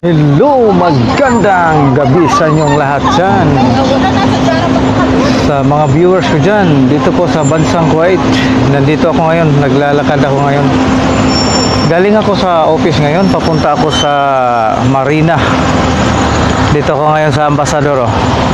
Hello, magandang gabi sa inyong lahat dyan, sa mga viewers ko dyan dito po sa bansang Kuwait. Nandito ako ngayon, naglalakad ako ngayon. Galing ako sa office ngayon, papunta ako sa Marina. Dito ako ngayon sa Ambassador.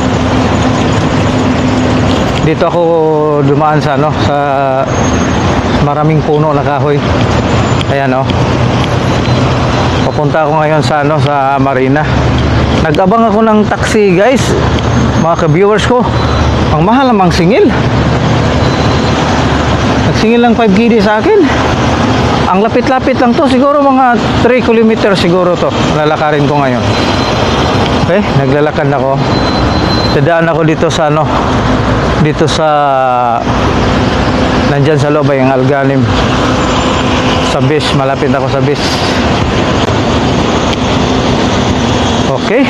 Dito ako dumaan sa sa maraming puno na kahoy. Ayan papunta ako ngayon sa sa Marina. Nag-abang ako ng taxi, guys. Mga ka-viewers ko, ang mahal namang singil. Nagsingil lang 5 KD sa akin. Ang lapit-lapit lang to, siguro mga 3 km siguro to. Lalakarin ko ngayon. Okay, naglalakad ako. Dadaan ako dito sa dito sa nandyan sa loob ay ang Alganim. Sa base, malapit ako sa base. Okay,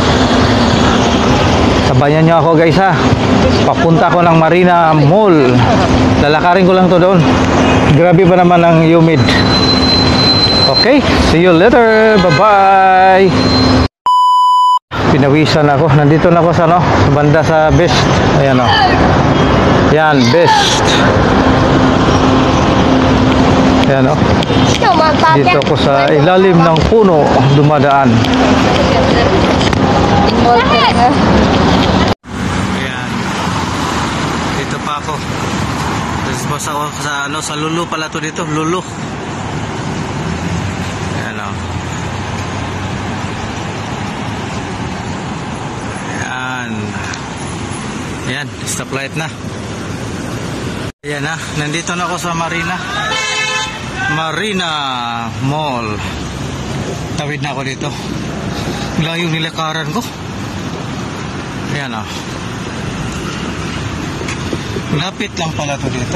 sabayan nyo ako, guys, ha. Papunta ko ng Marina Mall. Lalakarin ko lang to doon. Grabe pa naman ang humid. Okay, see you later. Bye bye. Pinawisan ako. Nandito na ako sa sa banda sa best. Ayan yan, best. Ayan dito ako sa ilalim ng puno dumadaan. Ayan, dito pa ako. Tapos ako sa Lulu pala to dito, Lulu. Ayan Ayan, stoplight na. Ayan nandito na ako sa Marina Mall. Tawid na ako dito. Layo nilakaran ko. Ayan lapit lang pala to dito.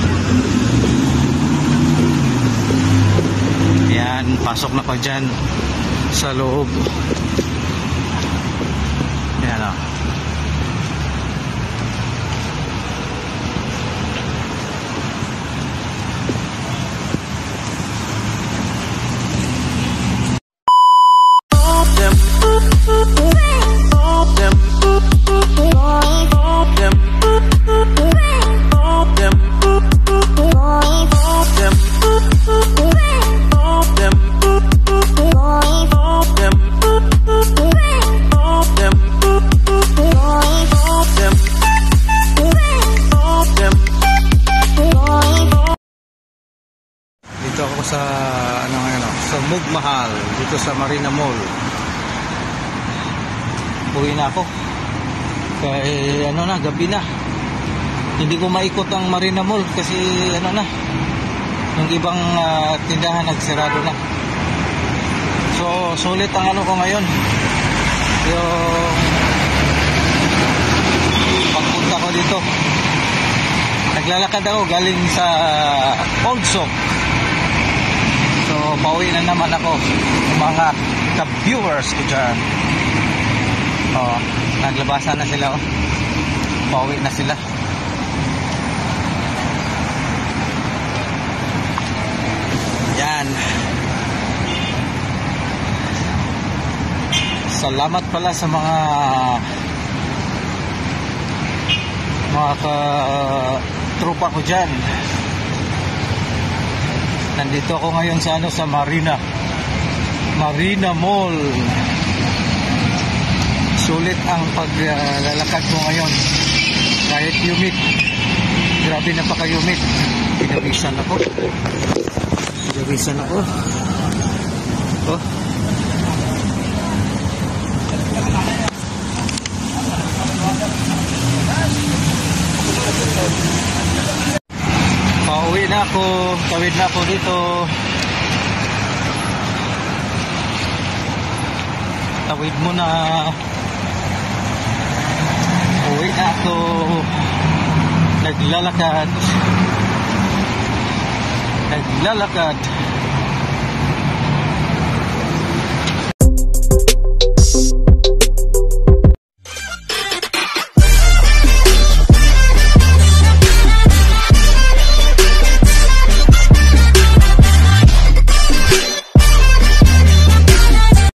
Ayan, pasok na pa dyan sa loob. Ayan sa sa Mugmahal dito sa Marina Mall. Uwi na ako kaya gabi na. Hindi ko maikot ang Marina Mall kasi yung ibang tindahan nagsarado na. So sulit ang ko ngayon, yung pagpunta ko dito. Naglalakad ako galing sa Old Sock. So, pauwi na naman ako, mga ka-viewers ko dyan. Naglabasan na sila. Pauwi na sila. Yan. Salamat pala sa mga ka-tropa ko dyan. Nandito ako ngayon sa sa Marina Mall. Sulit ang paglalakad ko ngayon kahit humid. Grabe na paka-humid. Pinawisan ako. Pauwi na ako, tawid na ako dito. Tawid mo na. Uwi na ako. Naglalakad.